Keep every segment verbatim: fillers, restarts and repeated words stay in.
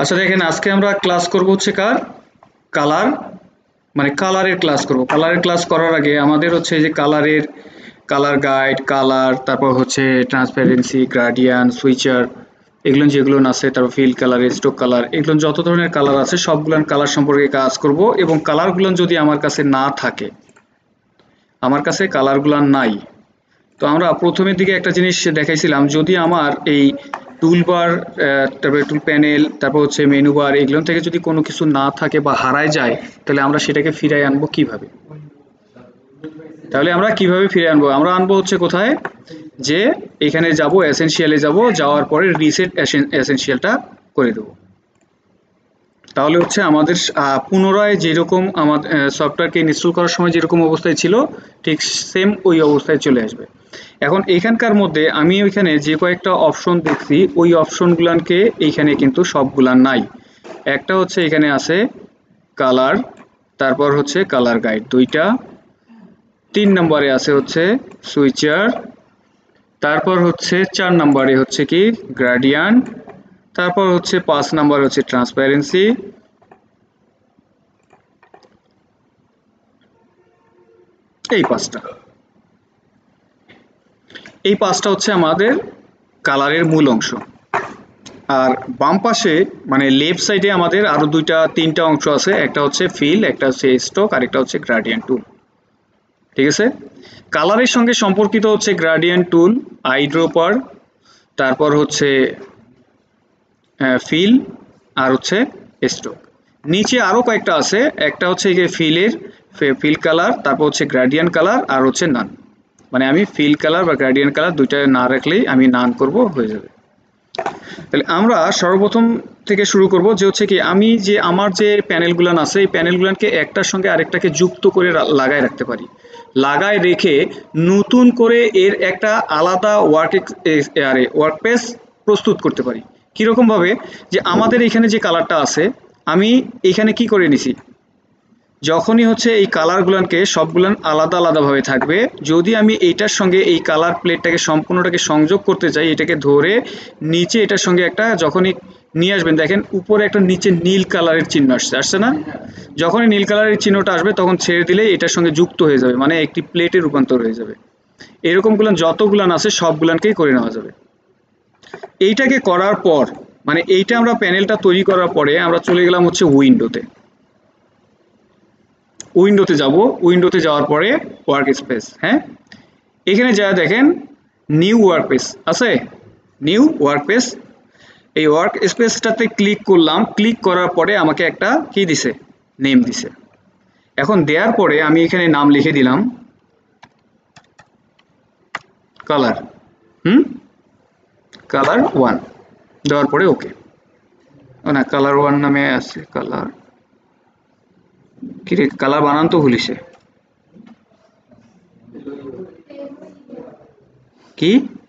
আচ্ছা দেখেন আজকে আমরা ক্লাস করব হচ্ছে কার কালার মানে কালারের ক্লাস করব। কালারের ক্লাস করার আগে আমাদের হচ্ছে এই যে কালারের কালার গাইড, কালার, তারপর হচ্ছে ট্রান্সপারেন্সি, গ্রেডিয়েন্ট, সুইচার, এগুলো যেগুলো আছে, তারপর ফিল কালার, স্ট্রোক কালার, এগুলো যত ধরনের কালার আছে সবগুলোর কালার সম্পর্কে কাজ করব। এবং কালারগুলো যদি আমার কাছে না থাকে, আমার কাছে কালারগুলো নাই, তো আমরা প্রথমের দিকে একটা জিনিস দেখাইছিলাম, যদি আমার এই টুলবার, তারপরে টুল প্যানেল, তারপর হচ্ছে মেনু বার, এগুলো থেকে যদি কোনো কিছু না থাকে বা হারায় যায়, তাহলে আমরা সেটাকে ফিরাই আনবো কিভাবে? তাহলে আমরা কিভাবে ফিরে আনবো? আমরা আনবো হচ্ছে কোথায়, যে এখানে যাব, এসেনশিয়ালে যাব, যাওয়ার পরে রিসেট এসেনশিয়ালটা করে দেব। তাহলে হচ্ছে আমাদের পুনরায় যেরকম আমাদের সফটওয়্যারকে ইনস্টল করার সময় যেরকম অবস্থায় ছিল ঠিক সেম ওই অবস্থায় চলে আসবে। এখন এখানকার মধ্যে আমি ওইখানে যে কয়েকটা অপশন দেখছি, ওই অপশনগুলোকে এইখানে কিন্তু সবগুলা নাই। একটা হচ্ছে এখানে আছে কালার, তারপর হচ্ছে কালার গাইড দুইটা, তিন নম্বরে আছে হচ্ছে সুইচার, তারপর হচ্ছে চার নম্বরে হচ্ছে কি গ্রেডিয়েন্ট, তারপর হচ্ছে পাঁচ নম্বর হচ্ছে ট্রান্সপারেন্সি, এই পাঁচটা এই পাঁচটা হচ্ছে আমাদের কালারের মূল অংশ। আর বাম পাশে মানে লেফট সাইডে আমাদের আরো দুইটা তিনটা অংশ আছে, একটা হচ্ছে ফিল, একটা হচ্ছে স্ট্রোক, আর একটা হচ্ছে গ্রেডিয়েন্ট টুল। ঠিক আছে, কালারের সঙ্গে সম্পর্কিত হচ্ছে গ্রেডিয়েন্ট টুল, আইড্রপার, তারপর হচ্ছে ফিল, আর হচ্ছে স্ট্রোক। নিচে আরো কয়েকটা আছে, একটা হচ্ছে এই যে ফিলের ফিল কালার, তারপর হচ্ছে গ্রেডিয়েন্ট কালার, আর হচ্ছে নান। মানে আমি ফিল কালার বা গ্রেডিয়েন্ট কালার দুইটা না রাখলেই আমি নান করব, হয়ে যাবে। তাহলে আমরা সর্বপ্রথম থেকে শুরু করব, যে হচ্ছে কি আমি যে আমার যে প্যানেলগুলান আছে, এই প্যানেলগুলানকে একটার সঙ্গে আরেকটাকে যুক্ত করে লাগায় রাখতে পারি। লাগায় রেখে নতুন করে এর একটা আলাদা ওয়ার্ক আরে ওয়ার্কপেস প্রস্তুত করতে পারি। কীরকম ভাবে, যে আমাদের এখানে যে কালারটা আছে, আমি এখানে কি করে নিছি, যখনই হচ্ছে এই কালারগুলোকে সবগুলান আলাদা আলাদাভাবে থাকবে, যদি আমি এইটার সঙ্গে এই কালার প্লেটটাকে সম্পূর্ণটাকে সংযোগ করতে চাই, এটাকে ধরে নিচে এটার সঙ্গে একটা যখনই নিয়ে আসবেন, দেখেন উপরে একটা নিচে নীল কালারের চিহ্ন আসছে আসছে না? যখনই নীল কালারের চিহ্নটা আসবে তখন ছেড়ে দিলে এটার সঙ্গে যুক্ত হয়ে যাবে, মানে একটি প্লেটে রূপান্তর হয়ে যাবে। এরকমগুলান যতগুলান আছে সবগুলানকেই করে নেওয়া যাবে। এইটাকে করার পর মানে এইটা আমরা প্যানেলটা তৈরি করার পরে আমরা চলে গেলাম হচ্ছে উইন্ডোতে। উইন্ডোতে যাব, উইন্ডোতে যাওয়ার পরে ওয়ার্ক স্পেস, হ্যাঁ এখানে যা দেখেন নিউ ওয়ার্কস্পেস আছে, নিউ ওয়ার্কস্পেস। এই ওয়ার্ক স্পেসটাতে ক্লিক করলাম, ক্লিক করার পরে আমাকে একটা কি দিছে, নেম দিছে। এখন দেওয়ার পরে আমি এখানে নাম লিখে দিলাম কালার, হুম কালার ওয়ান, দেওয়ার পরে ওকে, না কালার ওয়ান নামে আছে, কালার কি রে, কালার বানান তো ভুলিছে কি,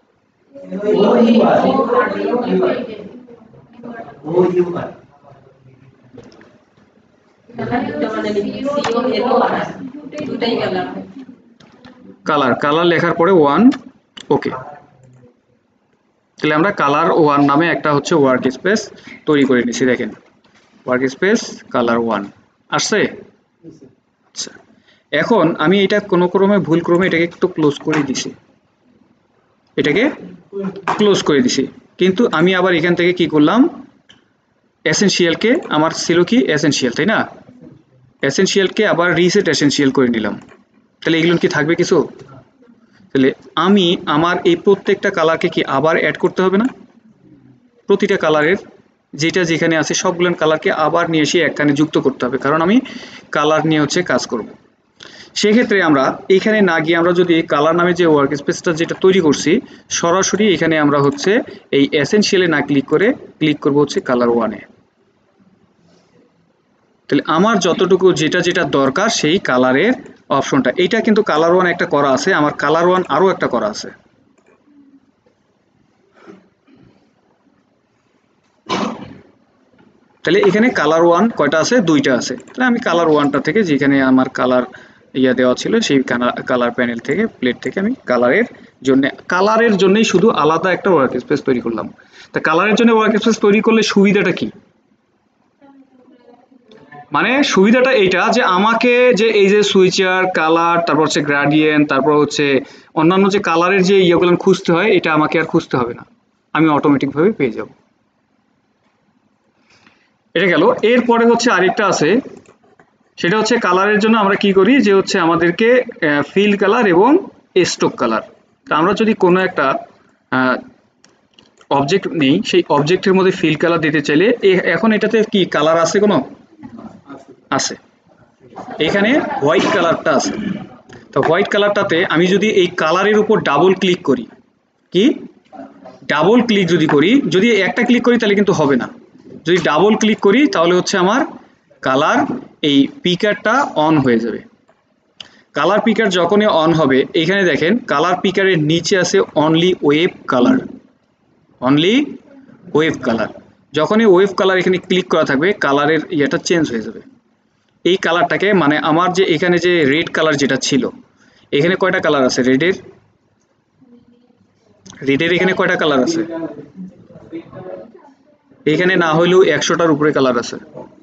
কালার কালার লেখার পরে ওয়ান, ওকে। তাহলে আমরা কালার ওয়ান নামে একটা হচ্ছে ওয়ার্ক স্পেস তৈরি করে নিছি। দেখেন ওয়ার্ক স্পেস কালার ওয়ান আসছে। আচ্ছা, এখন আমি এটা কোনো ক্রমে ভুল ক্রমে এটাকে একটু ক্লোজ করে দিছি, এটাকে ক্লোজ করে দিছি, কিন্তু আমি আবার এখান থেকে কি করলাম, এসেনশিয়ালকে, আমার ছিল কি এসেনশিয়াল তাই না, এসেনশিয়ালকে আবার রিসেট এসেনশিয়াল করে নিলাম। তাহলে এগুলো কি থাকবে কিছু? তাহলে আমি আমার এই প্রত্যেকটা কালারকে কি আবার অ্যাড করতে হবে না? প্রতিটা কালারের যেটা যেখানে আছে সবগুলো কালারকে আবার নিয়ে এসে একখানে যুক্ত করতে হবে, কারণ আমি কালার নিয়ে হচ্ছে কাজ করব। সেক্ষেত্রে আমরা এখানে না গিয়ে আমরা যদি কালার নামে যে ওয়ার্ক স্পেসটা যেটা তৈরি করছি, সরাসরি এখানে আমরা হচ্ছে এই এসেনশিয়ালে না ক্লিক করে ক্লিক করব হচ্ছে কালার ওয়ানে। তাহলে আমার যতটুকু যেটা যেটা দরকার সেই কালারের অপশনটা, এইটা কিন্তু কালার ওয়ান একটা করা আছে, আমার কালার ওয়ান আরও একটা করা আছে। তাহলে এখানে কালার ওয়ান কয়টা আছে, দুইটা আছে। তাহলে আমি কালার ওয়ানটা থেকে যেখানে আমার কালার ইয়া দেওয়া ছিল সেই কালার প্যানেল থেকে প্লেট থেকে আমি কালারের জন্য কালারের জন্যই শুধু আলাদা একটা ওয়ার্ক স্পেস তৈরি করলাম। তা কালারের জন্য ওয়ার্ক স্পেস তৈরি করলে সুবিধাটা কি? মানে সুবিধাটা এইটা যে আমাকে যে এই যে সুইচার কালার তারপর হচ্ছে গ্রেডিয়েন্ট তারপর হচ্ছে অন্যান্য যে কালারের যে ইয়েগুলো খুঁজতে হয় এটা আমাকে আর খুঁজতে হবে না, আমি অটোমেটিক ভাবে পেয়ে যাব। এটা গেল। এরপরে হচ্ছে আরেকটা আছে, সেটা হচ্ছে কালারের জন্য আমরা কি করি যে হচ্ছে আমাদেরকে ফিল কালার এবং স্ট্রোক কালার। তা আমরা যদি কোনো একটা অবজেক্ট নেই, সেই অবজেক্টের মধ্যে ফিল কালার দিতে চাইলে এখন এটাতে কি কালার আছে, কোনো আছে, এখানে হোয়াইট কালারটা আছে। তো হোয়াইট কালারটাতে আমি যদি এই কালারের উপর ডাবল ক্লিক করি, কি ডাবল ক্লিক যদি করি, যদি একটা ক্লিক করি তাহলে কিন্তু হবে না, যদি ডাবল ক্লিক করি তাহলে হচ্ছে আমার কালার এই পিকারটা অন হয়ে যাবে। কালার পিকার যখনই অন হবে, এখানে দেখেন কালার পিকারের নিচে আছে only web colour, only web colour. যখনই ওয়েভ কালার এখানে ক্লিক করা থাকবে কালারের ইয়েটা চেঞ্জ হয়ে যাবে। এই কালারটাকে মানে আমার যে এখানে যে রেড কালার যেটা ছিল, এখানে কয়টা কালার আছে রেডের, রেডের এখানে কয়টা কালার আছে, এখানে না হইলেও একশোটার উপরে কালার আছে,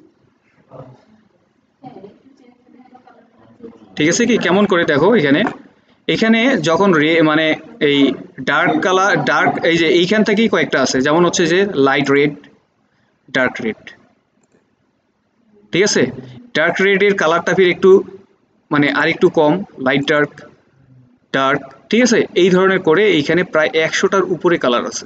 ঠিক আছে কি? কেমন করে দেখো, এখানে এখানে যখন রে মানে এই ডার্ক কালার ডার্ক এই যে এইখান থেকেই কয়েকটা আছে, যেমন হচ্ছে যে লাইট রেড, ডার্ক রেড, ঠিক আছে? ডার্ক রেডের কালারটা ফির একটু মানে আর একটু কম, লাইট ডার্ক, ডার্ক, ঠিক আছে? এই ধরনের করে এইখানে প্রায় একশোটার উপরে কালার আছে।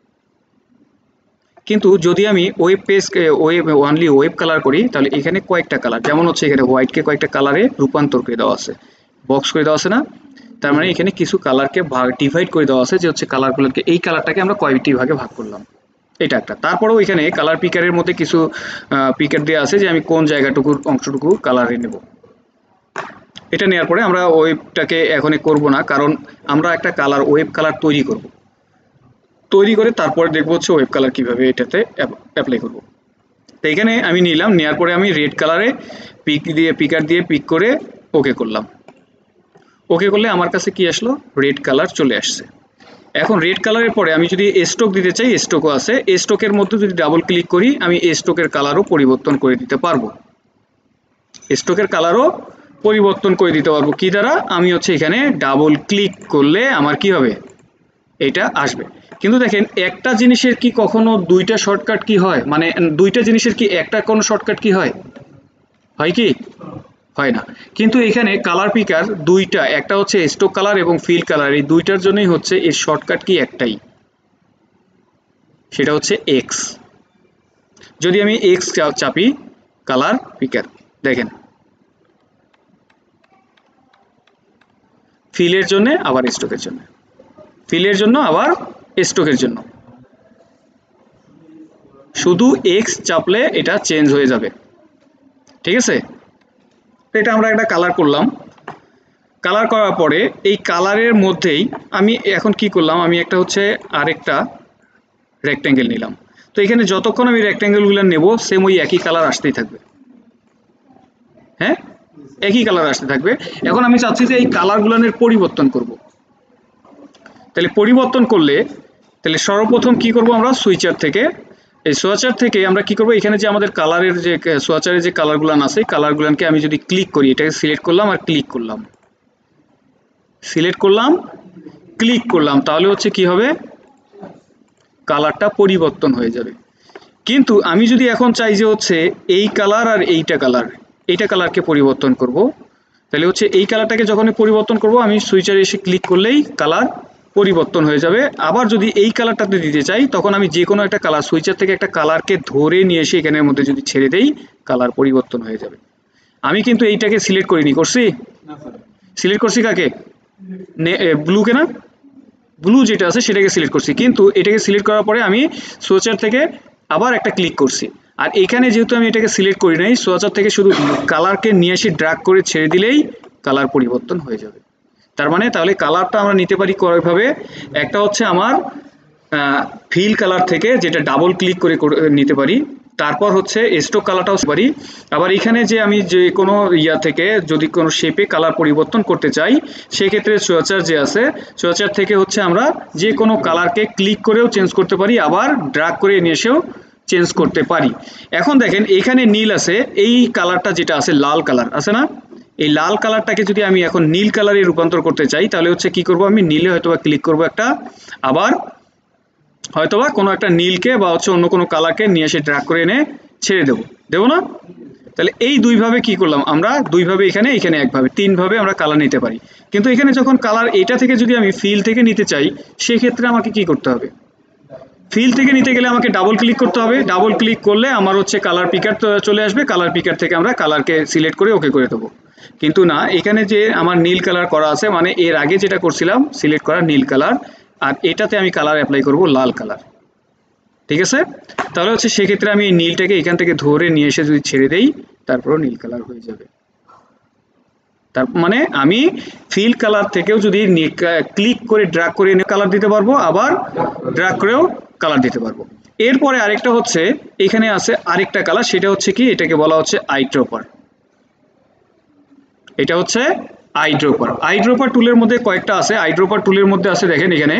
কিন্তু যদি আমি web page web only web colour করি তাহলে এখানে কয়েকটা কালার, যেমন হচ্ছে এখানে হোয়াইটকে কয়েকটা কালারে রূপান্তর করে দেওয়া আছে, বক্স করে দেওয়া আছে না? তার মানে এখানে কিছু কালারকে ভাগ ডিভাইড করে দেওয়া আছে, যে হচ্ছে কালারগুলোকে এই কালারটাকে আমরা কয়েকটি ভাগে ভাগ করলাম, এটা একটা। তারপরেও এখানে কালার পিকারের মধ্যে কিছু পিকার দেওয়া আছে যে আমি কোন জায়গাটুকুর অংশটুকু কালারে নেব। এটা নেওয়ার পরে আমরা ওয়েবটাকে এখনই করব না, কারণ আমরা একটা কালার ওয়েব কালার তৈরি করব, তৈরি করে তারপরে দেখবো হচ্ছে ওয়েব কালার কিভাবে এটাতে অ্যাপ্লাই করব। তো এখানে আমি নিলাম, নেওয়ার পরে আমি রেড কালারে পিক দিয়ে পিকার দিয়ে পিক করে ওকে করলাম। ওকে করলে আমার কাছে কি আসলো, রেড কালার চলে আসছে। এখন রেড কালারের পরে আমি যদি স্ট্রোক দিতে চাই, স্ট্রোকও আছে, স্ট্রোকের মধ্যে যদি ডাবল ক্লিক করি আমি স্ট্রোকের কালারও পরিবর্তন করে দিতে পারবো, স্ট্রোকের কালারও পরিবর্তন করে দিতে পারবো কি দ্বারা, আমি হচ্ছে এখানে ডাবল ক্লিক করলে আমার কি হবে, এটা আসবে। কিন্তু দেখেন একটা জিনিসের কি কখনো দুইটা শর্টকাট কি হয়, মানে দুইটা জিনিসের কি একটা কোনো শর্টকাট কি হয়, হয় কি হয় না? কিন্তু এখানে কালার পিকার দুইটা, একটা হচ্ছে স্ট্রোক কালার এবং ফিল কালার, এই দুইটার জন্যই হচ্ছে এর শর্টকাট কি একটাই, সেটা হচ্ছে এক্স। যদি আমি এক্স চাপি কালার পিকার, দেখেন ফিলের জন্য আবার স্ট্রোকের জন্য, ফিলের জন্য আবার স্ট্রোকের জন্য, শুধু এক্স চাপলে এটা চেঞ্জ হয়ে যাবে, ঠিক আছে? এটা আমরা একটা কালার করলাম, কালার করার পরে এই কালারের মধ্যেই আমি এখন কি করলাম, আমি একটা হচ্ছে আরেকটা রেক্ট্যাঙ্গেল নিলাম। তো এখানে যতক্ষণ আমি রেক্ট্যাঙ্গেলগুলো নেব সেম ওই একই কালার আসতেই থাকবে, হ্যাঁ একই কালার আসতে থাকবে। এখন আমি চাচ্ছি যে এই কালারগুলোর পরিবর্তন করব, তাহলে পরিবর্তন করলে তাহলে সর্বপ্রথম কি করব, আমরা সুইচার থেকে, এই সোয়াচার থেকে আমরা কি করব, এখানে যে আমাদের কালারের যে সোয়াচারের যে কালারগুলো আছে কালারগুলোকে আমি যদি ক্লিক করি, এটাকে সিলেক্ট করলাম আর ক্লিক করলাম, সিলেক্ট করলাম ক্লিক করলাম, তাহলে হচ্ছে কি হবে, কালারটা পরিবর্তন হয়ে যাবে। কিন্তু আমি যদি এখন চাই যে হচ্ছে এই কালার আর এইটা কালার, এইটা কালারকে পরিবর্তন করব, তাহলে হচ্ছে এই কালারটাকে যখন পরিবর্তন করব আমি সুইচারে এসে ক্লিক করলেই কালার পরিবর্তন হয়ে যাবে। আবার যদি এই কালারটাতে দিতে চাই তখন আমি যে কোনো একটা কালার সুইচার থেকে একটা কালারকে ধরে নিয়ে এসে এখানের মধ্যে যদি ছেড়ে দেই কালার পরিবর্তন হয়ে যাবে। আমি কিন্তু এইটাকে সিলেক্ট করিনি, করছি সিলেক্ট করছি কাকে, ব্লুকে না, ব্লু যেটা আছে সেটাকে সিলেক্ট করছি, কিন্তু এটাকে সিলেক্ট করার পরে আমি সোয়াচার থেকে আবার একটা ক্লিক করছি, আর এখানে যেহেতু আমি এটাকে সিলেক্ট করি নাই, সোয়াচার থেকে শুধু কালারকে নিয়ে এসে ড্র্যাগ করে ছেড়ে দিলেই কালার পরিবর্তন হয়ে যাবে। তার মানে তাহলে কালারটা আমরা নিতে পারি কয়ভাবে, একটা হচ্ছে আমার ফিল কালার থেকে যেটা ডাবল ক্লিক করে নিতে পারি, তারপর হচ্ছে স্ট্রোক কালারটাও পারি, আবার এখানে যে আমি যে কোনো ইয়া থেকে যদি কোনো শেপে কালার পরিবর্তন করতে চাই সেক্ষেত্রে সোয়াচার যে আছে সোয়াচার থেকে হচ্ছে আমরা যে কোনো কালারকে ক্লিক করেও চেঞ্জ করতে পারি, আবার ড্র্যাগ করে নিয়ে এসেও চেঞ্জ করতে পারি। এখন দেখেন এখানে নীল আছে, এই কালারটা যেটা আছে লাল কালার আছে না, এই লাল কালারটাকে যদি আমি এখন নীল কালারে রূপান্তর করতে চাই তাহলে হচ্ছে কি করব, আমি নীলে হয়তোবা ক্লিক করব একটা, আবার হয়তোবা কোনো একটা নীলকে বা হচ্ছে অন্য কোনো কালারকে নিয়ে এসে ড্র্যাগ করে এনে ছেড়ে দেব, দেবো না? তাহলে এই দুইভাবে কি করলাম আমরা, দুইভাবে এখানে এখানে একভাবে, তিনভাবে আমরা কালার নিতে পারি। কিন্তু এখানে যখন কালার এটা থেকে যদি আমি ফিল থেকে নিতে চাই সেক্ষেত্রে আমাকে কি করতে হবে, ফিল থেকে নিতে গেলে আমাকে ডাবল ক্লিক করতে হবে, ডাবল ক্লিক করলে আমার হচ্ছে কালার পিকার চলে আসবে, কালার পিকার থেকে আমরা কালারকে সিলেক্ট করে ওকে করে দেবো। কিন্তু না, এখানে যে আমার নীল কালার করা আছে, মানে এর আগে যেটা করছিলাম সিলেক্ট করা নীল কালার, আর এটাতে আমি কালার অ্যাপ্লাই করব লাল কালার, ঠিক আছে? তাহলে হচ্ছে সেক্ষেত্রে আমি এই নীলটাকে এখান থেকে ধরে নিয়ে এসে যদি ছেড়ে দেই তারপরও নীল কালার হয়ে যাবে। তার মানে আমি ফিল কালার থেকেও যদি ক্লিক করে ড্র্যাগ করে এনে কালার দিতে পারবো, আবার ড্র্যাগ করেও কালার দিতে পারবো। এরপরে আরেকটা হচ্ছে এখানে আছে আরেকটা কালার, সেটা হচ্ছে কি, এটাকে বলা হচ্ছে আইড্রপার। এটা হচ্ছে আইড্রপার। আইড্রপার টুলের মধ্যে কয়েকটা আছে, আইড্রপার টুলের মধ্যে আছে দেখেন এখানে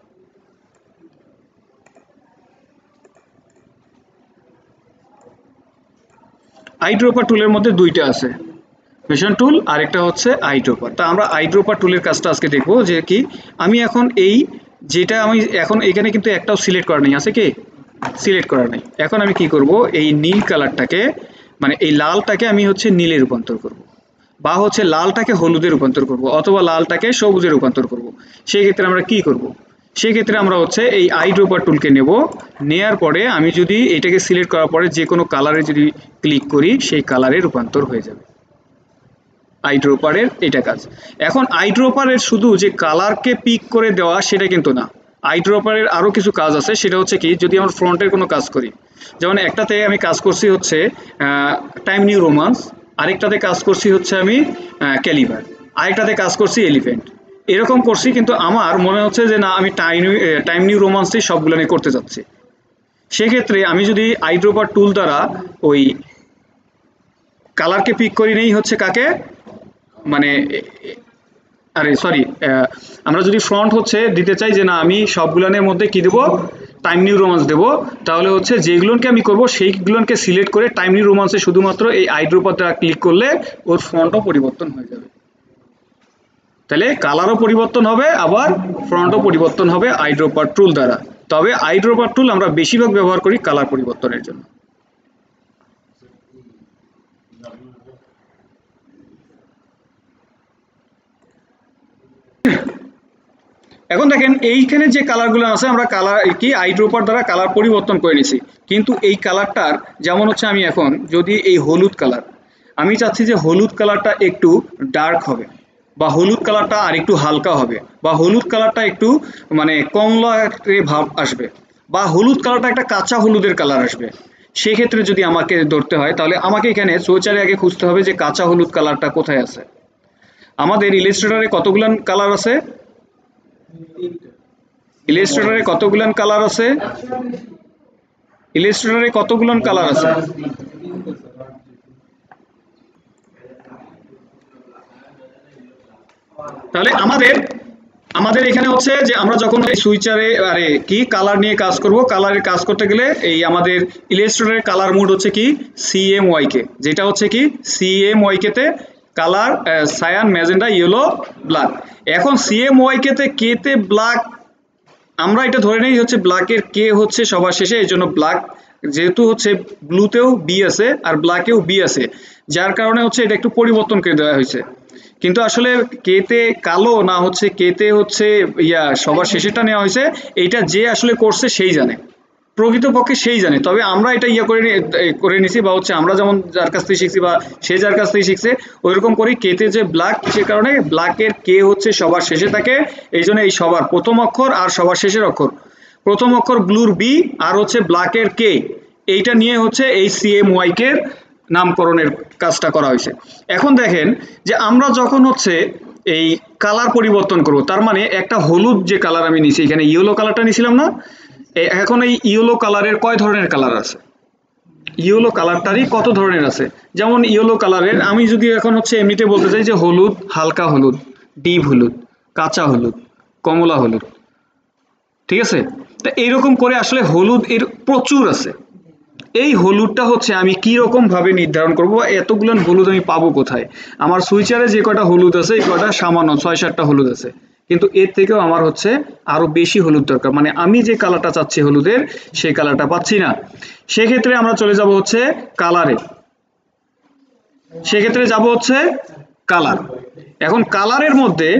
আইড্রপার টুলের মধ্যে দুইটা আছে, মেশন টুল আর একটা হচ্ছে আইড্রপার। তা আমরা আইড্রপার টুলের কাজটা আজকে দেখবো, যে কি আমি এখন এই যেটা আমি এখন এখানে কিন্তু একটাও সিলেক্ট করা নেই, আছে কি সিলেক্ট করা নেই। এখন আমি কি করব, এই নীল কালারটাকে মানে এই লালটাকে আমি হচ্ছে নীলে রূপান্তর করব, বা হচ্ছে লালটাকে হলুদে রূপান্তর করব, অথবা লালটাকে সবুজে রূপান্তর করব। সেই ক্ষেত্রে আমরা কি করব, সেই ক্ষেত্রে আমরা হচ্ছে এই আইড্রপার টুলকে নেব, নেয়ার পরে আমি যদি এটাকে সিলেক্ট করার পরে যে কোনো কালারে যদি ক্লিক করি সেই কালারে রূপান্তর হয়ে যাবে। আইড্রপারের এটা কাজ। এখন আইড্রপারের শুধু যে কালারকে পিক করে দেওয়া সেটা কিন্তু না, আইড্রপারের আরও কিছু কাজ আছে। সেটা হচ্ছে কি, যদি আমরা ফ্রন্টের কোনো কাজ করি, যেমন একটাতে আমি কাজ করছি হচ্ছে টাইম নিউ রোমান্স, আরেকটাতে কাজ করছি হচ্ছে আমি ক্যালিবার, আরেকটাতে কাজ করছি এলিফ্যান্ট, এরকম করছি। কিন্তু আমার মনে হচ্ছে যে না, আমি টাইম টাইম নিউ রোমান্সই সবগুলো নিয়ে করতে যাচ্ছি। সেক্ষেত্রে আমি যদি আইড্রপার টুল দ্বারা ওই কালারকে পিক করি নেই হচ্ছে কাকে, মানে আরে সরি, আমরা যদি ফ্রন্ট হচ্ছে দিতে চাই যে না আমি সবগুলোর মধ্যে কি দেবো, টাইম নিউ রোমান্স দেবো, তাহলে হচ্ছে যেগুলোকে আমি করব সেইগুলোকে সিলেক্ট করে টাইম নিউ রোমান্সে শুধুমাত্র এই আইড্রপার দ্বারা ক্লিক করলে ওর ফ্রন্টও পরিবর্তন হয়ে যাবে। তাহলে কালারও পরিবর্তন হবে, আবার ফ্রন্টও পরিবর্তন হবে আইড্রপার টুল দ্বারা। তবে আইড্রপার টুল আমরা বেশিরভাগ ব্যবহার করি কালার পরিবর্তনের জন্য। এখন দেখেন এইখানে যে কালারগুলো আছে আমরা কালার কি আইড্রপার দ্বারা কালার পরিবর্তন করে নিছি, কিন্তু এই কালারটার যেমন হচ্ছে আমি এখন যদি এই হলুদ কালার, আমি চাচ্ছি যে হলুদ কালারটা একটু ডার্ক হবে, বা হলুদ কালারটা আর একটু হালকা হবে, বা হলুদ কালারটা একটু মানে কমলা ভাব আসবে, বা হলুদ কালারটা একটা কাঁচা হলুদের কালার আসবে। সেক্ষেত্রে যদি আমাকে ধরতে হয় তাহলে আমাকে এখানে সোচারে আগে খুঁজতে হবে যে কাঁচা হলুদ কালারটা কোথায় আছে। আমাদের ইলাস্ট্রেটরে কতগুলো কালার আছে, ইলাস্ট্রেটরে কতগুলো কালার আছে, ইলাস্ট্রেটরে কতগুলো কালার আছে তাহলে আমাদের আমাদের এখানে হচ্ছে যে আমরা যখন সুইচারে আরে কি কালার নিয়ে কাজ করব, কালারের কাজ করতে গেলে এই আমাদের ইলাস্ট্রেটরের কালার মোড হচ্ছে কি সিএমওয়াইকে, যেটা হচ্ছে কি সিএমওয়াইকে তে colour cyan magenta yellow black. এখন সিএমওয়াইকে তে কে তে ব্ল্যাক, আমরা এটা ধরে নেই হচ্ছে ব্ল্যাকের কে হচ্ছে সবার শেষে, এই জন্য ব্ল্যাক যেহেতু হচ্ছে ব্লুতেও বি আছে আর ব্ল্যাকেও বি আছে, যার কারণে হচ্ছে এটা একটু পরিবর্তন করে দেওয়া হয়েছে। কিন্তু আসলে কেতে কালো না হচ্ছে কেতে হচ্ছে ইয়া সবার শেষেটা নেওয়া হয়েছে, এইটা যে আসলে করছে সেই জানে, প্রকৃতপক্ষে সেই জানে। তবে আমরা এটা ইয়া করে করে নিছি, বা হচ্ছে আমরা যেমন যার কাছ থেকে শিখছি বা সে যার কাছ থেকে শিখছে ওইরকম করি। কেতে যে ব্ল্যাক, সে কারণে ব্ল্যাকের কে হচ্ছে সবার শেষে থাকে, এই জন্য এই সবার প্রথম অক্ষর আর সবার শেষের অক্ষর, প্রথম অক্ষর ব্লুর বি আর হচ্ছে ব্ল্যাকের কে, এইটা নিয়ে হচ্ছে এই সিএমওয়াই কে নামকরণের কাজটা করা হয়েছে। এখন দেখেন যে আমরা যখন হচ্ছে এই কালার পরিবর্তন করব, তার মানে একটা হলুদ যে কালার আমি নিছি, এখানে ইয়েলো কালারটা নিছিলাম না, এখন এই ইয়েলো কালারের কয় ধরনের কালার আছে, ইয়েলো কালারটারই কত ধরনের আছে। যেমন ইয়েলো কালারের আমি যদি এখন হচ্ছে এমনিতে বলতে চাই যে হলুদ, হালকা হলুদ, ডিপ হলুদ, কাঁচা হলুদ, কমলা হলুদ, ঠিক আছে। তা এইরকম করে আসলে হলুদ এর প্রচুর আছে, এই হলুদটা হচ্ছে আমি কি রকম ভাবে নির্ধারণ করব, এতগুলো হলুদ আমি পাবো কোথায়? আমার সুইচারে যে কটা হলুদ আছে এই কটা সামান্য ছয় সাতটা হলুদ আছে, কিন্তু এর থেকেও আমার হচ্ছে আরো বেশি হলুদ দরকার, মানে আমি যে কালারটা চাচ্ছি হলুদের সেই কালারটা পাচ্ছি না। সেক্ষেত্রে আমরা চলে যাব হচ্ছে কালারে, সেক্ষেত্রে যাব হচ্ছে কালার। এখন কালারের মধ্যে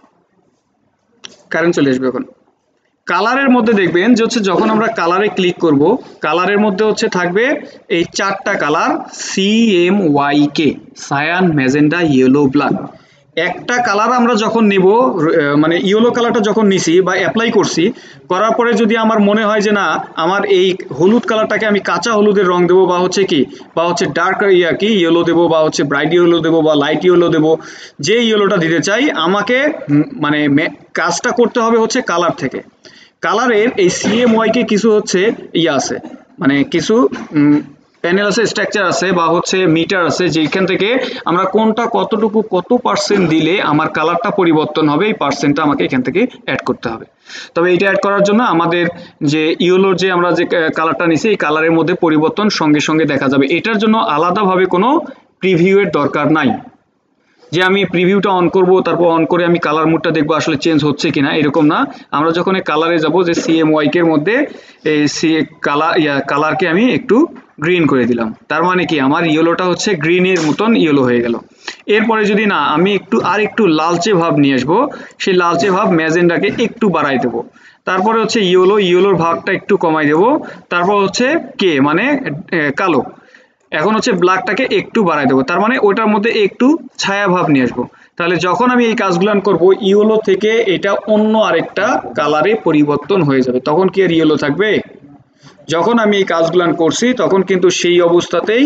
কারেন্ট চলে আসবে, এখন কালারের মধ্যে দেখবেন যে হচ্ছে যখন আমরা কালারে ক্লিক করব, কালারের মধ্যে হচ্ছে থাকবে এই চারটা colour C M Y K, cyan, magenta, yellow, black. একটা কালার আমরা যখন নিব, মানে ইয়েলো কালারটা যখন নিছি বা অ্যাপ্লাই করছি, করার পরে যদি আমার মনে হয় যে না আমার এই হলুদ কালারটাকে আমি কাঁচা হলুদের রং দেবো, বা হচ্ছে কি বা হচ্ছে ডার্ক ইয়া কি ইয়েলো দেবো, বা হচ্ছে ব্রাইট ইয়েলো দেবো, বা লাইট ইয়েলো দেবো, যে ইয়েলোটা দিতে চাই আমাকে মানে কাজটা করতে হবে হচ্ছে কালার থেকে। কালারের এই সিএমওয়াই কে কিছু হচ্ছে ইয়ে আছে, মানে কিছু প্যানেল আছে, স্ট্রাকচার আছে, বা হচ্ছে মিটার আছে, যেখান থেকে আমরা কোনটা কতটুকু কত পার্সেন্ট দিলে আমার কালারটা পরিবর্তন হবে এই পার্সেন্টটা আমাকে এখান থেকে অ্যাড করতে হবে। তবে এইটা অ্যাড করার জন্য আমাদের যে ইয়েলোর যে আমরা যে কালারটা নিছি এই কালারের মধ্যে পরিবর্তন সঙ্গে সঙ্গে দেখা যাবে। এটার জন্য আলাদাভাবে কোনো প্রিভিউয়ের দরকার নাই, যে আমি প্রিভিউটা অন করব তারপর অন করে আমি কালার মোডটা দেখবো আসলে চেঞ্জ হচ্ছে কিনা, এরকম না। আমরা যখন এই কালারে যাব, যে সিএমওয়াই এর মধ্যে এই সি কালার ইয়া কালারকে আমি একটু গ্রিন করে দিলাম, তার মানে কি আমার ইয়েলোটা হচ্ছে গ্রিনের মতন ইয়েলো হয়ে গেল। এরপরে যদি না আমি একটু আর একটু লালচে ভাব নিয়ে আসবো, সেই লালচে ভাব ম্যাজেন্ডাকে একটু বাড়াই দেবো, তারপরে হচ্ছে ইয়েলো ইয়েলোর ভাগটা একটু কমাই দেবো, তারপর হচ্ছে কে মানে কালো, এখন হচ্ছে ব্ল্যাকটাকে একটু বাড়াই দেবো, তার মানে ওটার মধ্যে একটু ছায়া ভাব নিয়ে আসবো। তাহলে যখন আমি এই কাজগুলো করব, ইয়েলো থেকে এটা অন্য আরেকটা কালারে পরিবর্তন হয়ে যাবে, তখন কি আর ইয়েলো থাকবে? যখন আমি এই কাজগুলো করছি তখন কিন্তু সেই অবস্থাতেই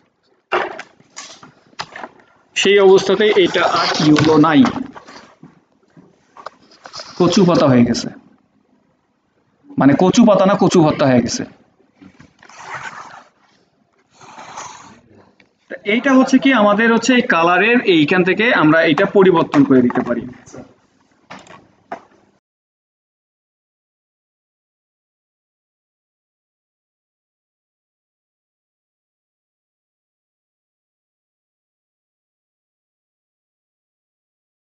সেই অবস্থাতেই এটা আর ইয়েলো নাই, কচু পাতা হয়ে গেছে, মানে কচু পাতা না কচু ভর্তা হয়ে গেছে। এইটা হচ্ছে কি আমাদের হচ্ছে এই কালারের এইখান থেকে আমরা এটা পরিবর্তন করে দিতে পারি।